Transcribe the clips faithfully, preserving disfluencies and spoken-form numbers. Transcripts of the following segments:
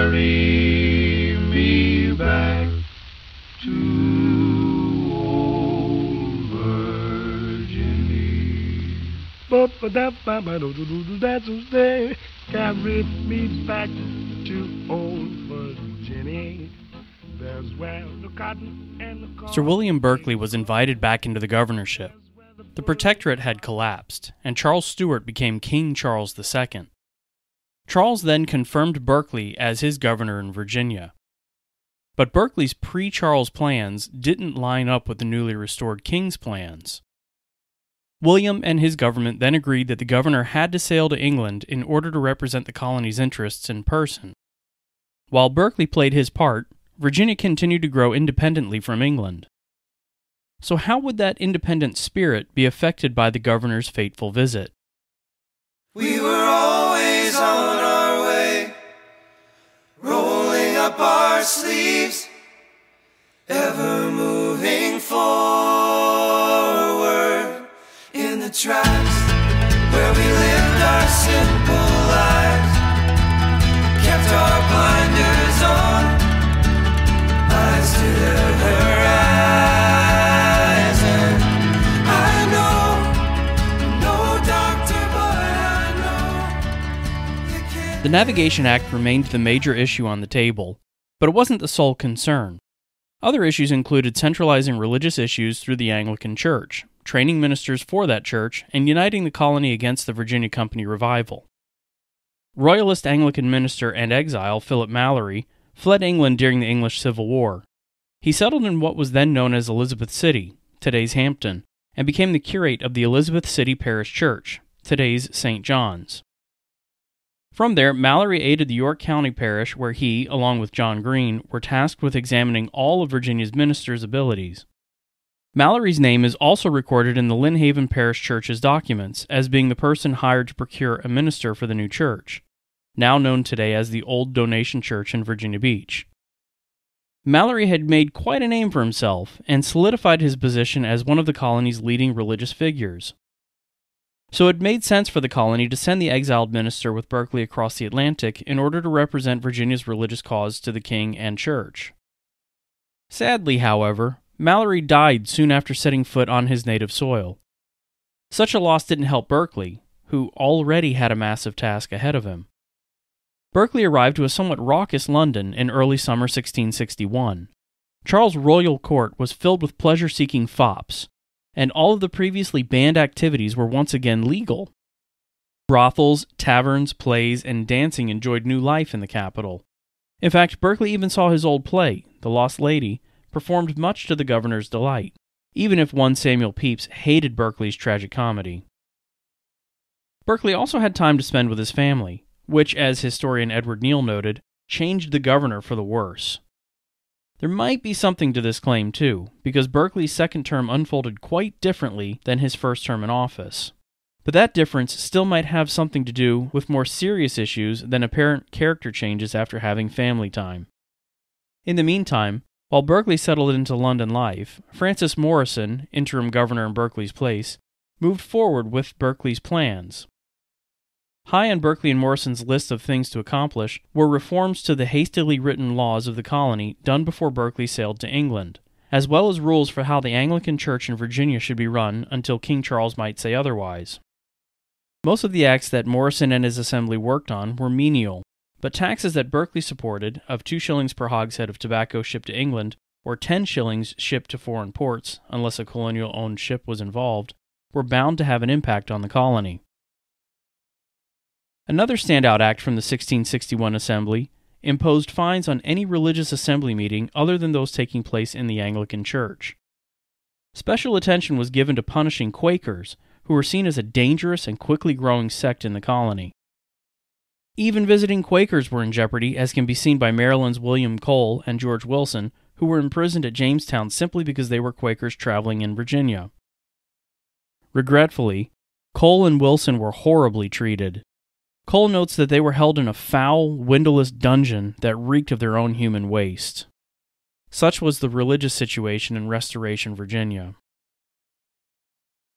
carry me back to old Virginia. Carry me back to old Virginia. There's where the cotton and the corn. Sir William Berkeley was invited back into the governorship. The Protectorate had collapsed, and Charles Stuart became King Charles the Second. Charles then confirmed Berkeley as his governor in Virginia. But Berkeley's pre-Charles plans didn't line up with the newly restored king's plans. William and his government then agreed that the governor had to sail to England in order to represent the colony's interests in person. While Berkeley played his part, Virginia continued to grow independently from England. So how would that independent spirit be affected by the governor's fateful visit? We were always on our way, rolling up our sleeves, ever moving forward in the tracks where we lived our simple lives, kept our blinders on, eyes to the horizon. I know, no doctor, but I know you can't. The Navigation Act remained the major issue on the table, but it wasn't the sole concern. Other issues included centralizing religious issues through the Anglican Church, training ministers for that church, and uniting the colony against the Virginia Company revival. Royalist Anglican minister and exile Philip Mallory fled England during the English Civil War. He settled in what was then known as Elizabeth City, today's Hampton, and became the curate of the Elizabeth City Parish Church, today's Saint John's. From there, Mallory aided the York County Parish, where he, along with John Green, were tasked with examining all of Virginia's ministers' abilities. Mallory's name is also recorded in the Lynn Haven Parish Church's documents as being the person hired to procure a minister for the new church, now known today as the Old Donation Church in Virginia Beach. Mallory had made quite a name for himself and solidified his position as one of the colony's leading religious figures. So it made sense for the colony to send the exiled minister with Berkeley across the Atlantic in order to represent Virginia's religious cause to the king and church. Sadly, however, Mallory died soon after setting foot on his native soil. Such a loss didn't help Berkeley, who already had a massive task ahead of him. Berkeley arrived to a somewhat raucous London in early summer sixteen sixty-one. Charles' royal court was filled with pleasure-seeking fops, and all of the previously banned activities were once again legal. Brothels, taverns, plays, and dancing enjoyed new life in the capital. In fact, Berkeley even saw his old play, The Lost Lady, performed much to the governor's delight, even if one Samuel Pepys hated Berkeley's tragic comedy. Berkeley also had time to spend with his family, which, as historian Edward Neal noted, changed the governor for the worse. There might be something to this claim, too, because Berkeley's second term unfolded quite differently than his first term in office. But that difference still might have something to do with more serious issues than apparent character changes after having family time. In the meantime, while Berkeley settled into London life, Francis Morrison, interim governor in Berkeley's place, moved forward with Berkeley's plans. High on Berkeley and Morrison's list of things to accomplish were reforms to the hastily written laws of the colony done before Berkeley sailed to England, as well as rules for how the Anglican Church in Virginia should be run until King Charles might say otherwise. Most of the acts that Morrison and his assembly worked on were menial, but taxes that Berkeley supported, of two shillings per hogshead of tobacco shipped to England, or ten shillings shipped to foreign ports, unless a colonial-owned ship was involved, were bound to have an impact on the colony. Another standout act from the sixteen sixty-one Assembly imposed fines on any religious assembly meeting other than those taking place in the Anglican Church. Special attention was given to punishing Quakers, who were seen as a dangerous and quickly growing sect in the colony. Even visiting Quakers were in jeopardy, as can be seen by Maryland's William Cole and George Wilson, who were imprisoned at Jamestown simply because they were Quakers traveling in Virginia. Regretfully, Cole and Wilson were horribly treated. Cole notes that they were held in a foul, windowless dungeon that reeked of their own human waste. Such was the religious situation in Restoration, Virginia.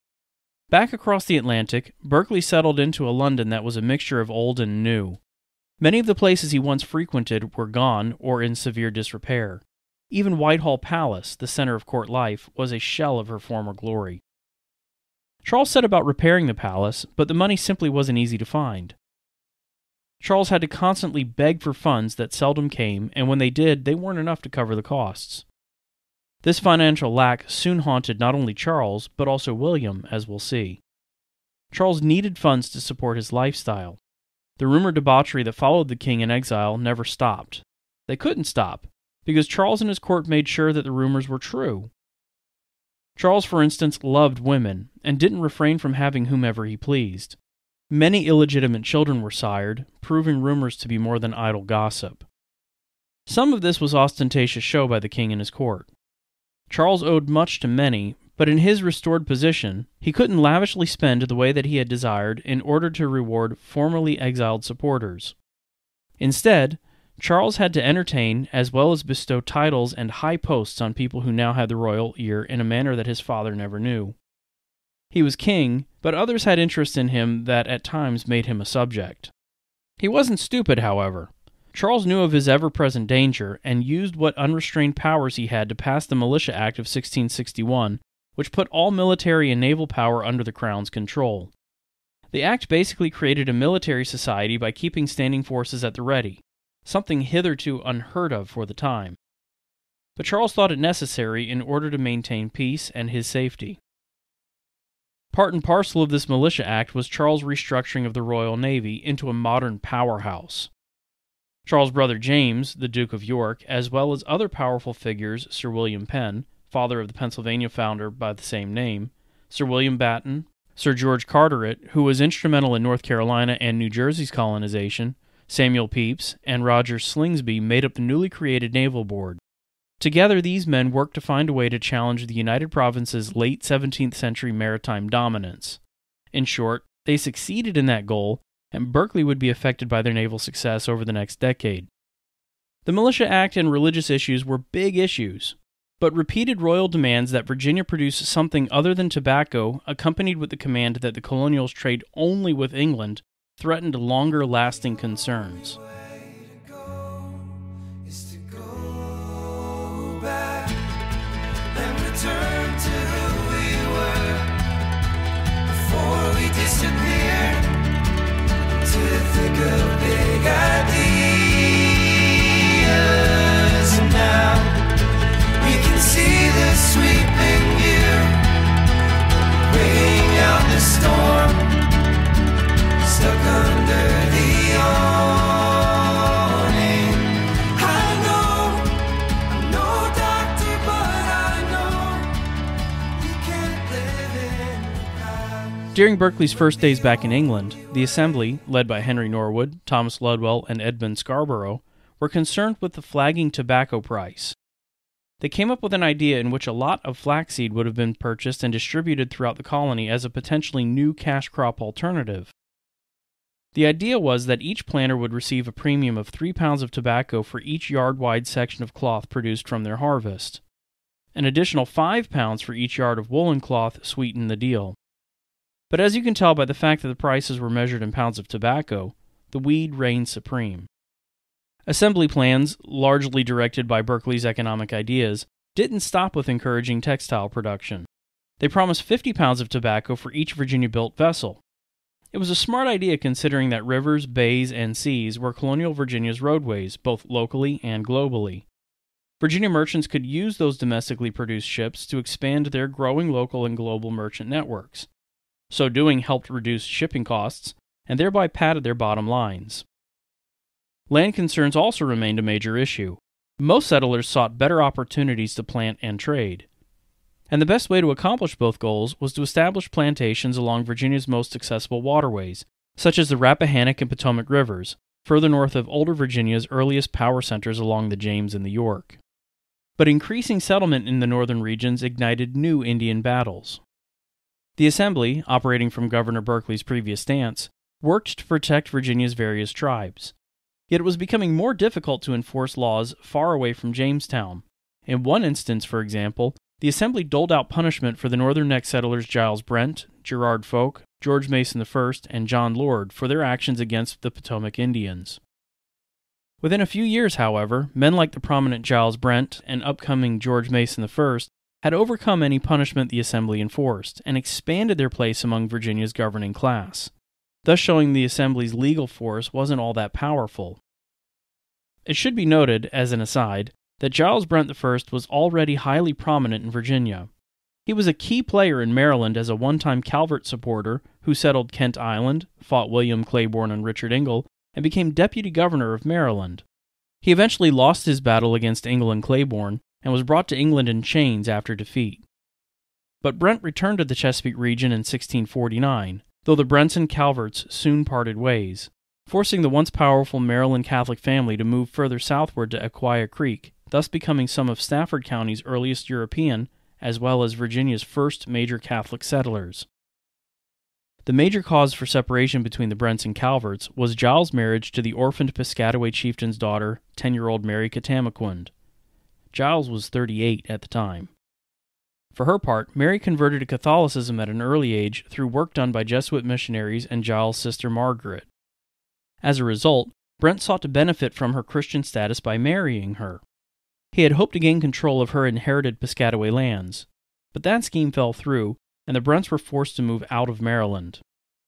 Back across the Atlantic, Berkeley settled into a London that was a mixture of old and new. Many of the places he once frequented were gone or in severe disrepair. Even Whitehall Palace, the center of court life, was a shell of her former glory. Charles set about repairing the palace, but the money simply wasn't easy to find. Charles had to constantly beg for funds that seldom came, and when they did, they weren't enough to cover the costs. This financial lack soon haunted not only Charles, but also William, as we'll see. Charles needed funds to support his lifestyle. The rumored debauchery that followed the king in exile never stopped. They couldn't stop, because Charles and his court made sure that the rumors were true. Charles, for instance, loved women, and didn't refrain from having whomever he pleased. Many illegitimate children were sired, proving rumors to be more than idle gossip. Some of this was ostentatious show by the king and his court. Charles owed much to many, but in his restored position, he couldn't lavishly spend the way that he had desired in order to reward formerly exiled supporters. Instead, Charles had to entertain as well as bestow titles and high posts on people who now had the royal ear in a manner that his father never knew. He was king, but others had interest in him that at times made him a subject. He wasn't stupid, however. Charles knew of his ever-present danger and used what unrestrained powers he had to pass the Militia Act of sixteen sixty-one, which put all military and naval power under the Crown's control. The act basically created a military society by keeping standing forces at the ready, something hitherto unheard of for the time. But Charles thought it necessary in order to maintain peace and his safety. Part and parcel of this Militia Act was Charles' restructuring of the Royal Navy into a modern powerhouse. Charles' brother James, the Duke of York, as well as other powerful figures, Sir William Penn, father of the Pennsylvania founder by the same name, Sir William Batten, Sir George Carteret, who was instrumental in North Carolina and New Jersey's colonization, Samuel Pepys, and Roger Slingsby made up the newly created Naval Board. Together, these men worked to find a way to challenge the United Provinces' late seventeenth century maritime dominance. In short, they succeeded in that goal, and Berkeley would be affected by their naval success over the next decade. The Militia Act and religious issues were big issues, but repeated royal demands that Virginia produce something other than tobacco, accompanied with the command that the colonials trade only with England, threatened longer-lasting concerns. Return to who we were before we disappeared into the thick of big ideas. Now we can see the sweeping view, bringing out the storm, stuck under the awning. I know, I'm no doctor, but during Berkeley's first days back in England, the Assembly, led by Henry Norwood, Thomas Ludwell, and Edmund Scarborough, were concerned with the flagging tobacco price. They came up with an idea in which a lot of flaxseed would have been purchased and distributed throughout the colony as a potentially new cash crop alternative. The idea was that each planter would receive a premium of three pounds of tobacco for each yard-wide section of cloth produced from their harvest. An additional five pounds for each yard of woolen cloth sweetened the deal. But as you can tell by the fact that the prices were measured in pounds of tobacco, the weed reigned supreme. Assembly plans, largely directed by Berkeley's economic ideas, didn't stop with encouraging textile production. They promised fifty pounds of tobacco for each Virginia-built vessel. It was a smart idea considering that rivers, bays, and seas were colonial Virginia's roadways, both locally and globally. Virginia merchants could use those domestically produced ships to expand their growing local and global merchant networks. So doing helped reduce shipping costs, and thereby padded their bottom lines. Land concerns also remained a major issue. Most settlers sought better opportunities to plant and trade. And the best way to accomplish both goals was to establish plantations along Virginia's most accessible waterways, such as the Rappahannock and Potomac rivers, further north of older Virginia's earliest power centers along the James and the York. But increasing settlement in the northern regions ignited new Indian battles. The Assembly, operating from Governor Berkeley's previous stance, worked to protect Virginia's various tribes. Yet it was becoming more difficult to enforce laws far away from Jamestown. In one instance, for example, the Assembly doled out punishment for the Northern Neck settlers Giles Brent, Gerard Folk, George Mason the First, and John Lord for their actions against the Potomac Indians. Within a few years, however, men like the prominent Giles Brent and upcoming George Mason the First had overcome any punishment the Assembly enforced and expanded their place among Virginia's governing class, thus showing the Assembly's legal force wasn't all that powerful. It should be noted, as an aside, that Giles Brent the First was already highly prominent in Virginia. He was a key player in Maryland as a one-time Calvert supporter who settled Kent Island, fought William Claiborne and Richard Ingle, and became deputy governor of Maryland. He eventually lost his battle against Ingle and Claiborne and was brought to England in chains after defeat. But Brent returned to the Chesapeake region in sixteen forty-nine, though the Brents and Calverts soon parted ways, forcing the once powerful Maryland Catholic family to move further southward to Aquia Creek, thus becoming some of Stafford County's earliest European, as well as Virginia's first major Catholic settlers. The major cause for separation between the Brents and Calverts was Giles' marriage to the orphaned Piscataway chieftain's daughter, ten-year-old Mary Catamaquund. Giles was thirty-eight at the time. For her part, Mary converted to Catholicism at an early age through work done by Jesuit missionaries and Giles' sister Margaret. As a result, Brent sought to benefit from her Christian status by marrying her. He had hoped to gain control of her inherited Piscataway lands, but that scheme fell through, and the Brents were forced to move out of Maryland.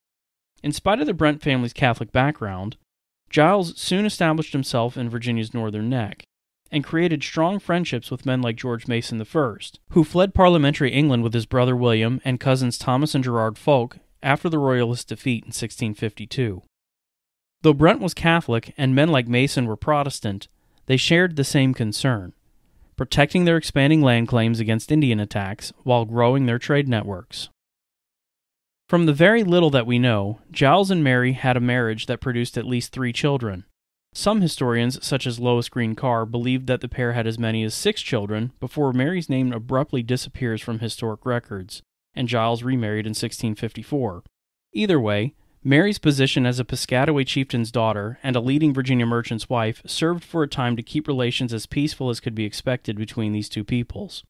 In spite of the Brent family's Catholic background, Giles soon established himself in Virginia's northern neck, and created strong friendships with men like George Mason the First, who fled parliamentary England with his brother William and cousins Thomas and Gerard Fulk after the Royalist defeat in sixteen fifty-two. Though Brent was Catholic and men like Mason were Protestant, they shared the same concern: protecting their expanding land claims against Indian attacks while growing their trade networks. From the very little that we know, Giles and Mary had a marriage that produced at least three children. Some historians, such as Lois Green Carr, believed that the pair had as many as six children before Mary's name abruptly disappears from historic records, and Giles remarried in sixteen fifty-four. Either way, Mary's position as a Piscataway chieftain's daughter and a leading Virginia merchant's wife served for a time to keep relations as peaceful as could be expected between these two peoples.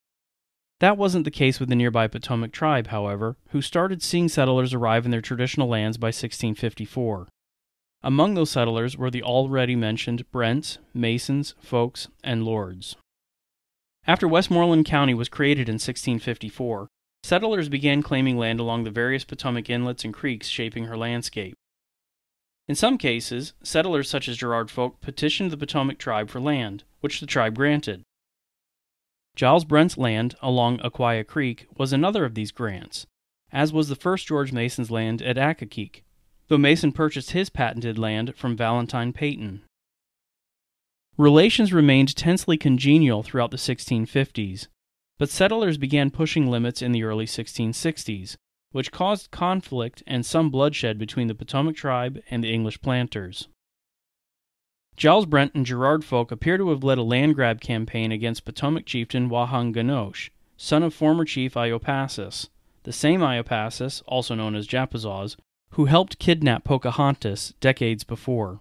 That wasn't the case with the nearby Potomac tribe, however, who started seeing settlers arrive in their traditional lands by sixteen fifty-four. Among those settlers were the already mentioned Brents, Masons, Folks, and Lords. After Westmoreland County was created in sixteen fifty-four, settlers began claiming land along the various Potomac inlets and creeks shaping her landscape. In some cases, settlers such as Gerard Fulk petitioned the Potomac tribe for land, which the tribe granted. Giles Brent's land along Aquia Creek was another of these grants, as was the first George Mason's land at Accokeek, though Mason purchased his patented land from Valentine Peyton. Relations remained tensely congenial throughout the sixteen fifties, but settlers began pushing limits in the early sixteen sixties, which caused conflict and some bloodshed between the Potomac tribe and the English planters. Giles Brent and Gerard Fulk appear to have led a land grab campaign against Potomac chieftain Wahunganosh, son of former chief Iopacis, the same Iopacis, also known as Japazaws, who helped kidnap Pocahontas decades before.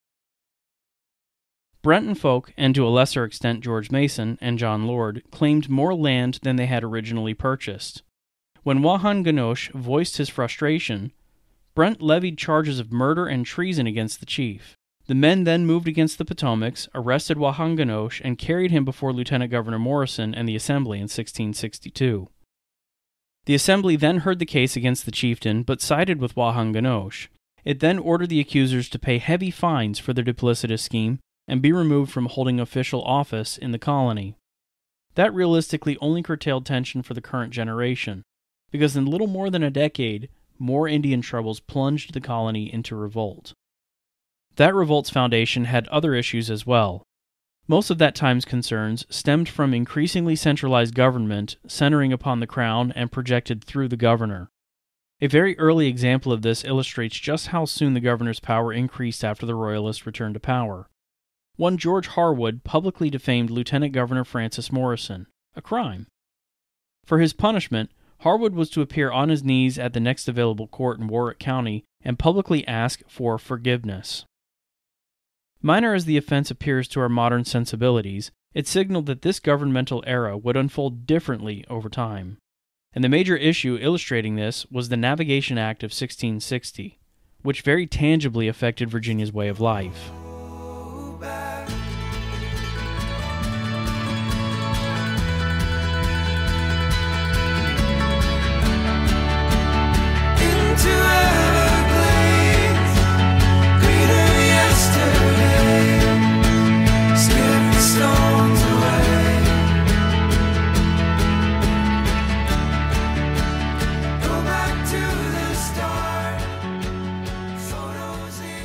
Brent and Fulk, and to a lesser extent George Mason and John Lord, claimed more land than they had originally purchased. When Wahunganosh voiced his frustration, Brent levied charges of murder and treason against the chief. The men then moved against the Potomacs, arrested Wahunganosh, and carried him before Lieutenant Governor Morrison and the Assembly in sixteen sixty-two. The Assembly then heard the case against the chieftain, but sided with Wahunganosh. It then ordered the accusers to pay heavy fines for their duplicitous scheme and be removed from holding official office in the colony. That realistically only curtailed tension for the current generation, because in little more than a decade, more Indian troubles plunged the colony into revolt. That revolt's foundation had other issues as well. Most of that time's concerns stemmed from increasingly centralized government centering upon the crown and projected through the governor. A very early example of this illustrates just how soon the governor's power increased after the Royalists returned to power. One George Harwood publicly defamed Lieutenant Governor Francis Morrison, a crime. For his punishment, Harwood was to appear on his knees at the next available court in Warwick County and publicly ask for forgiveness. Minor as the offense appears to our modern sensibilities, it signaled that this governmental era would unfold differently over time. And the major issue illustrating this was the Navigation Act of sixteen sixty, which very tangibly affected Virginia's way of life.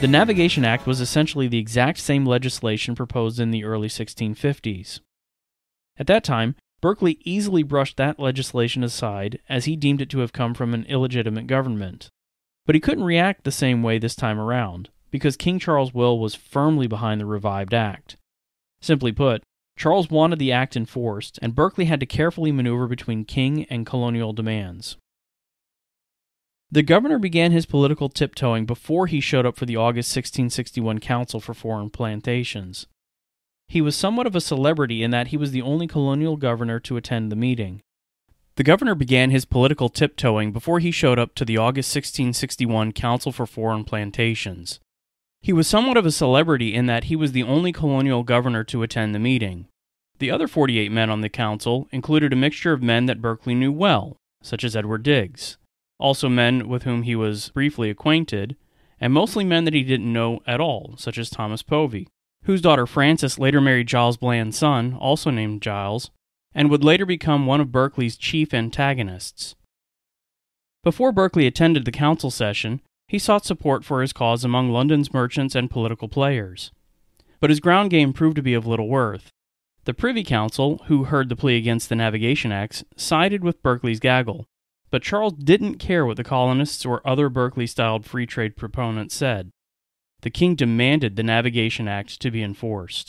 The Navigation Act was essentially the exact same legislation proposed in the early sixteen fifties. At that time, Berkeley easily brushed that legislation aside as he deemed it to have come from an illegitimate government. But he couldn't react the same way this time around, because King Charles' will was firmly behind the revived act. Simply put, Charles wanted the act enforced, and Berkeley had to carefully maneuver between king and colonial demands. The governor began his political tiptoeing before he showed up for the August sixteen sixty-one Council for Foreign Plantations. He was somewhat of a celebrity in that he was the only colonial governor to attend the meeting. The governor began his political tiptoeing before he showed up to the August sixteen sixty-one Council for Foreign Plantations. He was somewhat of a celebrity in that he was the only colonial governor to attend the meeting. The other forty-eight men on the council included a mixture of men that Berkeley knew well, such as Edward Digges, also men with whom he was briefly acquainted, and mostly men that he didn't know at all, such as Thomas Povey, whose daughter Frances later married Giles Bland's son, also named Giles, and would later become one of Berkeley's chief antagonists. Before Berkeley attended the council session, he sought support for his cause among London's merchants and political players. But his ground game proved to be of little worth. The Privy Council, who heard the plea against the Navigation Acts, sided with Berkeley's gaggle, but Charles didn't care what the colonists or other Berkeley-styled free trade proponents said. The king demanded the Navigation Act to be enforced.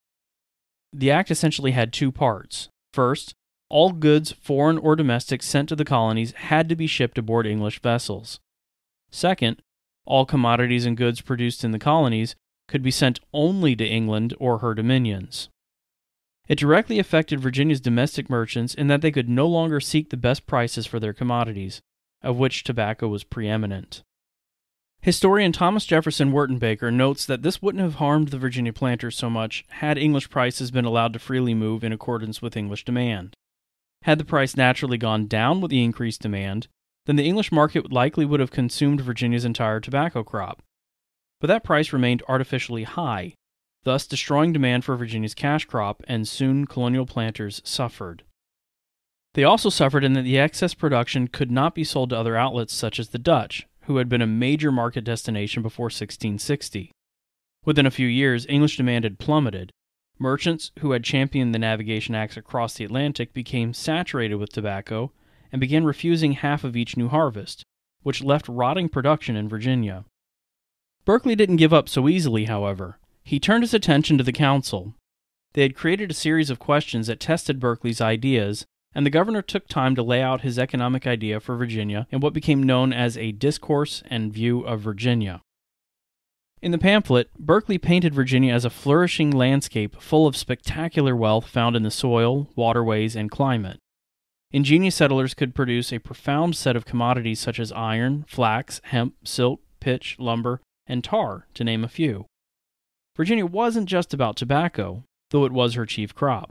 The act essentially had two parts. First, all goods, foreign or domestic, sent to the colonies had to be shipped aboard English vessels. Second, all commodities and goods produced in the colonies could be sent only to England or her dominions. It directly affected Virginia's domestic merchants in that they could no longer seek the best prices for their commodities, of which tobacco was preeminent. Historian Thomas Jefferson Wertenbaker notes that this wouldn't have harmed the Virginia planters so much had English prices been allowed to freely move in accordance with English demand. Had the price naturally gone down with the increased demand, then the English market likely would have consumed Virginia's entire tobacco crop. But that price remained artificially high, thus destroying demand for Virginia's cash crop, and soon colonial planters suffered. They also suffered in that the excess production could not be sold to other outlets such as the Dutch, who had been a major market destination before sixteen sixty. Within a few years, English demand had plummeted. Merchants who had championed the Navigation Acts across the Atlantic became saturated with tobacco and began refusing half of each new harvest, which left rotting production in Virginia. Berkeley didn't give up so easily, however. He turned his attention to the council. They had created a series of questions that tested Berkeley's ideas, and the governor took time to lay out his economic idea for Virginia in what became known as a Discourse and View of Virginia. In the pamphlet, Berkeley painted Virginia as a flourishing landscape full of spectacular wealth found in the soil, waterways, and climate. Ingenious settlers could produce a profound set of commodities such as iron, flax, hemp, silk, pitch, lumber, and tar, to name a few. Virginia wasn't just about tobacco, though it was her chief crop.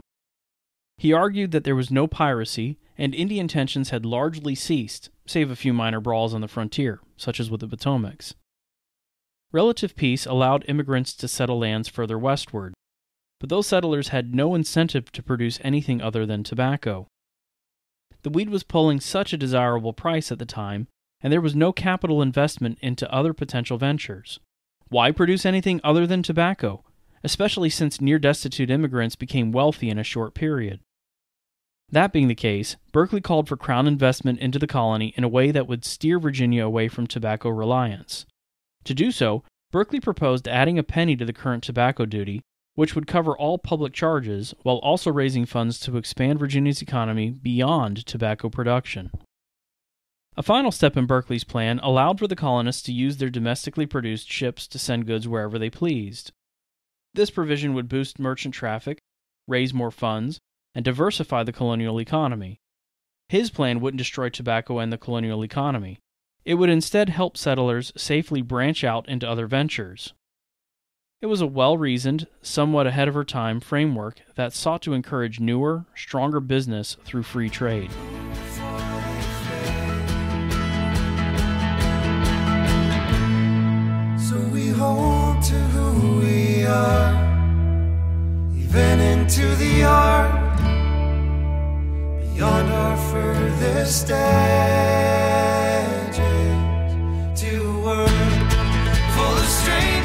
He argued that there was no piracy, and Indian tensions had largely ceased, save a few minor brawls on the frontier, such as with the Potomacs. Relative peace allowed immigrants to settle lands further westward, but those settlers had no incentive to produce anything other than tobacco. The weed was pulling such a desirable price at the time, and there was no capital investment into other potential ventures. Why produce anything other than tobacco, especially since near-destitute immigrants became wealthy in a short period? That being the case, Berkeley called for Crown investment into the colony in a way that would steer Virginia away from tobacco reliance. To do so, Berkeley proposed adding a penny to the current tobacco duty, which would cover all public charges, while also raising funds to expand Virginia's economy beyond tobacco production. A final step in Berkeley's plan allowed for the colonists to use their domestically produced ships to send goods wherever they pleased. This provision would boost merchant traffic, raise more funds, and diversify the colonial economy. His plan wouldn't destroy tobacco and the colonial economy. It would instead help settlers safely branch out into other ventures. It was a well-reasoned, somewhat ahead of her time framework that sought to encourage newer, stronger business through free trade. So we hold to who we are, even into the art, beyond our furthest edges, to a world full of strange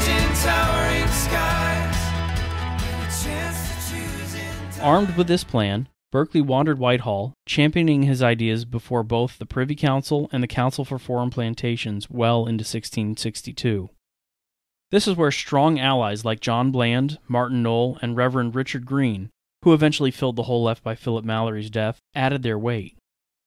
Armed with this plan, Berkeley wandered Whitehall, championing his ideas before both the Privy Council and the Council for Foreign Plantations well into sixteen sixty-two. This is where strong allies like John Bland, Martin Knoll, and Reverend Richard Green, who eventually filled the hole left by Philip Mallory's death, added their weight.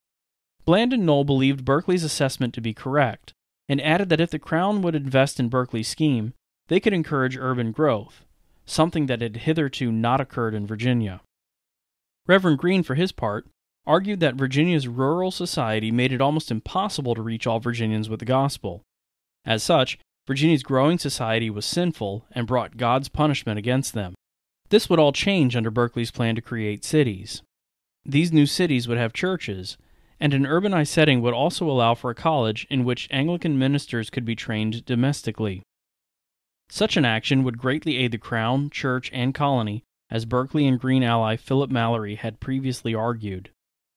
Bland and Knoll believed Berkeley's assessment to be correct, and added that if the Crown would invest in Berkeley's scheme, they could encourage urban growth, something that had hitherto not occurred in Virginia. Reverend Green, for his part, argued that Virginia's rural society made it almost impossible to reach all Virginians with the gospel. As such, Virginia's growing society was sinful and brought God's punishment against them. This would all change under Berkeley's plan to create cities. These new cities would have churches, and an urbanized setting would also allow for a college in which Anglican ministers could be trained domestically. Such an action would greatly aid the Crown, Church, and colony, as Berkeley and Green ally Philip Mallory had previously argued.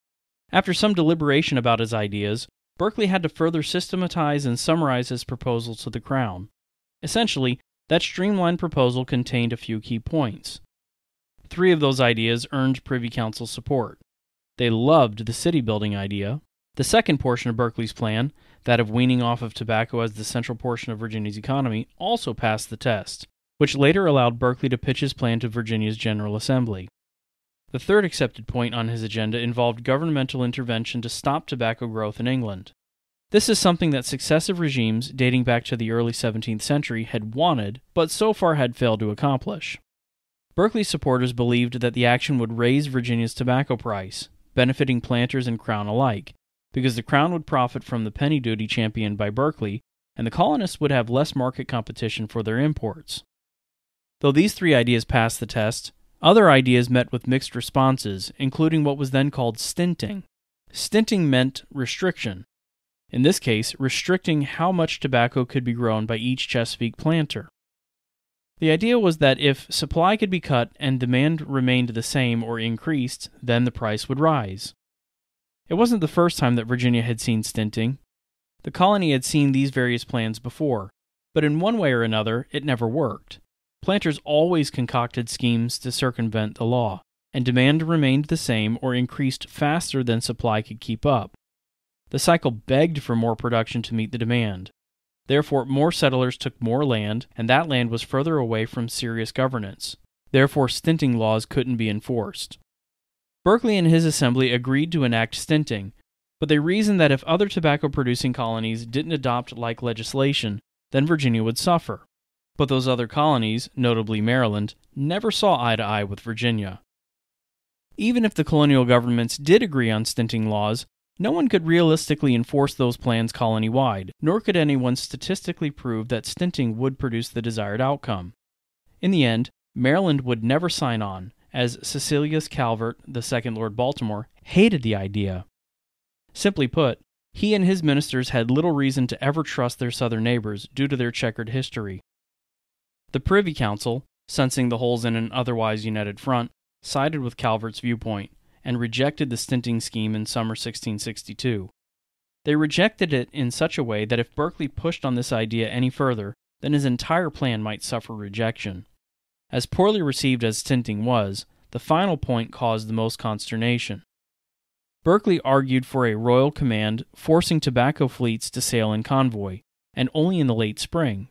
After some deliberation about his ideas, Berkeley had to further systematize and summarize his proposal to the Crown. Essentially, that streamlined proposal contained a few key points. Three of those ideas earned Privy Council support. They loved the city-building idea. The second portion of Berkeley's plan, that of weaning off of tobacco as the central portion of Virginia's economy, also passed the test, which later allowed Berkeley to pitch his plan to Virginia's General Assembly. The third accepted point on his agenda involved governmental intervention to stop tobacco growth in England. This is something that successive regimes, dating back to the early seventeenth century, had wanted, but so far had failed to accomplish. Berkeley's supporters believed that the action would raise Virginia's tobacco price, benefiting planters and Crown alike, because the Crown would profit from the penny duty championed by Berkeley, and the colonists would have less market competition for their imports. Though these three ideas passed the test, other ideas met with mixed responses, including what was then called stinting. Stinting meant restriction. In this case, restricting how much tobacco could be grown by each Chesapeake planter. The idea was that if supply could be cut and demand remained the same or increased, then the price would rise. It wasn't the first time that Virginia had seen stinting. The colony had seen these various plans before, but in one way or another, it never worked. Planters always concocted schemes to circumvent the law, and demand remained the same or increased faster than supply could keep up. The cycle begged for more production to meet the demand. Therefore, more settlers took more land, and that land was further away from serious governance. Therefore, stinting laws couldn't be enforced. Berkeley and his assembly agreed to enact stinting, but they reasoned that if other tobacco-producing colonies didn't adopt like legislation, then Virginia would suffer. But those other colonies, notably Maryland, never saw eye to eye with Virginia. Even if the colonial governments did agree on stinting laws, no one could realistically enforce those plans colony-wide, nor could anyone statistically prove that stinting would produce the desired outcome. In the end, Maryland would never sign on, as Cecilius Calvert, the second Lord Baltimore, hated the idea. Simply put, he and his ministers had little reason to ever trust their southern neighbors due to their checkered history. The Privy Council, sensing the holes in an otherwise united front, sided with Calvert's viewpoint, and rejected the stinting scheme in summer sixteen sixty-two. They rejected it in such a way that if Berkeley pushed on this idea any further, then his entire plan might suffer rejection. As poorly received as stinting was, the final point caused the most consternation. Berkeley argued for a royal command forcing tobacco fleets to sail in convoy, and only in the late spring.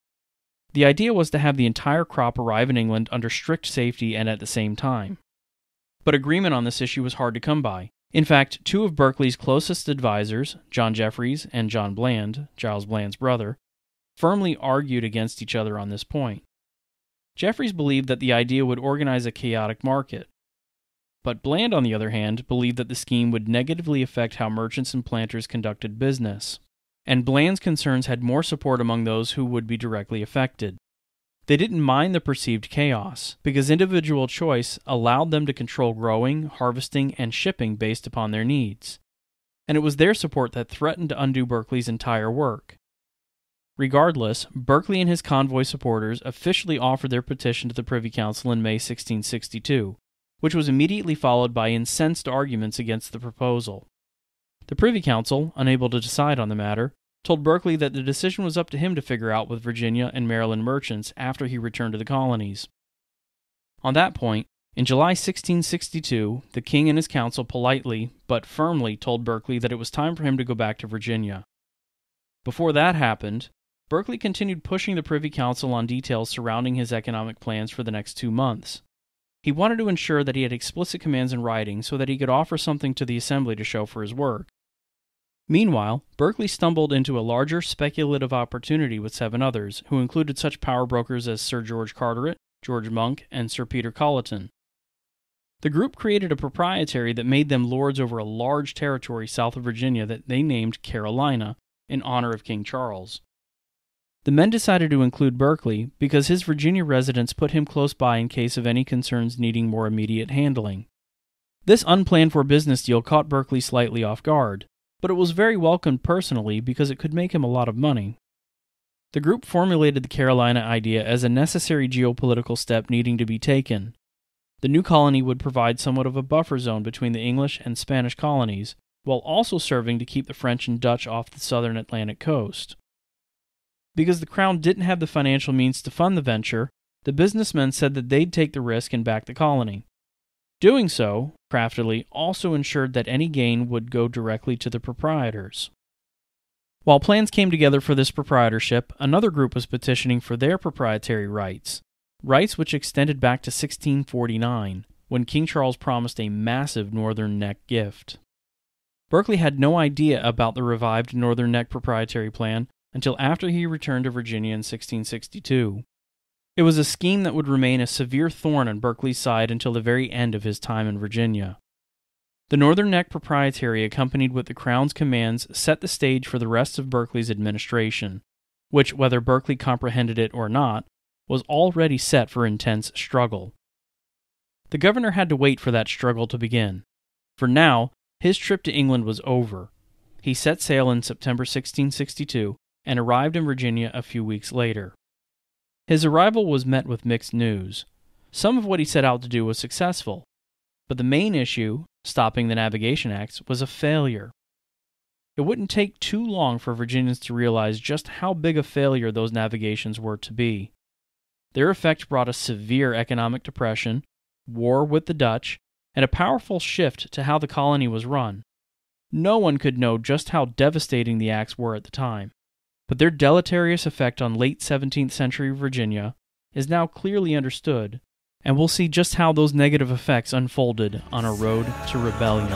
The idea was to have the entire crop arrive in England under strict safety and at the same time. But agreement on this issue was hard to come by. In fact, two of Berkeley's closest advisors, John Jeffreys and John Bland, Giles Bland's brother, firmly argued against each other on this point. Jeffreys believed that the idea would organize a chaotic market. But Bland, on the other hand, believed that the scheme would negatively affect how merchants and planters conducted business. And Bland's concerns had more support among those who would be directly affected. They didn't mind the perceived chaos, because individual choice allowed them to control growing, harvesting, and shipping based upon their needs. And it was their support that threatened to undo Berkeley's entire work. Regardless, Berkeley and his convoy supporters officially offered their petition to the Privy Council in May sixteen sixty-two, which was immediately followed by incensed arguments against the proposal. The Privy Council, unable to decide on the matter, told Berkeley that the decision was up to him to figure out with Virginia and Maryland merchants after he returned to the colonies. On that point, In July sixteen sixty-two, the king and his council politely but firmly told Berkeley that it was time for him to go back to Virginia. Before that happened, Berkeley continued pushing the Privy Council on details surrounding his economic plans for the next two months. He wanted to ensure that he had explicit commands in writing so that he could offer something to the Assembly to show for his work. Meanwhile, Berkeley stumbled into a larger speculative opportunity with seven others, who included such power brokers as Sir George Carteret, George Monk, and Sir Peter Colleton. The group created a proprietary that made them lords over a large territory south of Virginia that they named Carolina, in honor of King Charles. The men decided to include Berkeley because his Virginia residence put him close by in case of any concerns needing more immediate handling. This unplanned-for business deal caught Berkeley slightly off guard, but it was very welcomed personally because it could make him a lot of money. The group formulated the Carolina idea as a necessary geopolitical step needing to be taken. The new colony would provide somewhat of a buffer zone between the English and Spanish colonies, while also serving to keep the French and Dutch off the southern Atlantic coast. Because the Crown didn't have the financial means to fund the venture, the businessmen said that they'd take the risk and back the colony. Doing so, craftily, also ensured that any gain would go directly to the proprietors. While plans came together for this proprietorship, another group was petitioning for their proprietary rights, rights which extended back to sixteen forty-nine, when King Charles promised a massive Northern Neck gift. Berkeley had no idea about the revived Northern Neck proprietary plan until after he returned to Virginia in sixteen sixty-two. It was a scheme that would remain a severe thorn on Berkeley's side until the very end of his time in Virginia. The Northern Neck proprietary, accompanied with the Crown's commands, set the stage for the rest of Berkeley's administration, which, whether Berkeley comprehended it or not, was already set for intense struggle. The governor had to wait for that struggle to begin. For now, his trip to England was over. He set sail in September sixteen sixty-two and arrived in Virginia a few weeks later. His arrival was met with mixed news. Some of what he set out to do was successful, but the main issue, stopping the Navigation Acts, was a failure. It wouldn't take too long for Virginians to realize just how big a failure those navigations were to be. Their effect brought a severe economic depression, war with the Dutch, and a powerful shift to how the colony was run. No one could know just how devastating the acts were at the time, but their deleterious effect on late seventeenth century Virginia is now clearly understood, and we'll see just how those negative effects unfolded on a road to rebellion.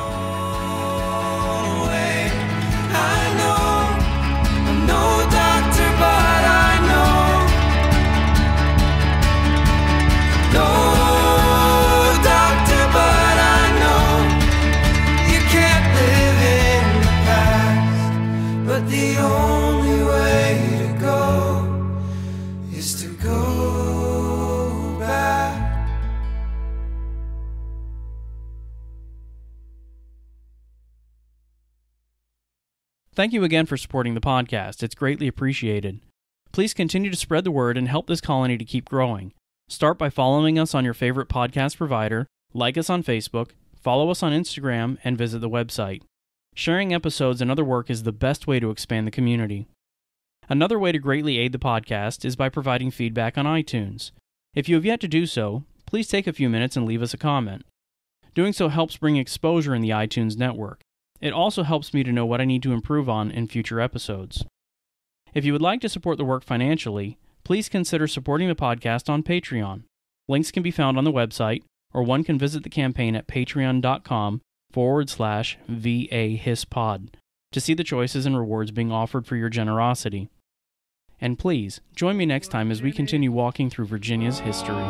Thank you again for supporting the podcast. It's greatly appreciated. Please continue to spread the word and help this colony to keep growing. Start by following us on your favorite podcast provider, like us on Facebook, follow us on Instagram, and visit the website. Sharing episodes and other work is the best way to expand the community. Another way to greatly aid the podcast is by providing feedback on iTunes. If you have yet to do so, please take a few minutes and leave us a comment. Doing so helps bring exposure in the iTunes network. It also helps me to know what I need to improve on in future episodes. If you would like to support the work financially, please consider supporting the podcast on Patreon. Links can be found on the website, or one can visit the campaign at patreon.com forward slash VAHISPod to see the choices and rewards being offered for your generosity. And please, join me next time as we continue walking through Virginia's history.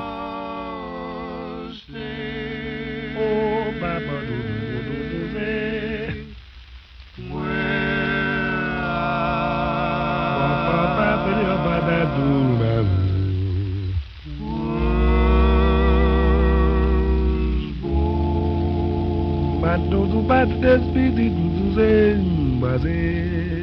Mas todo bate despedido dos embazes.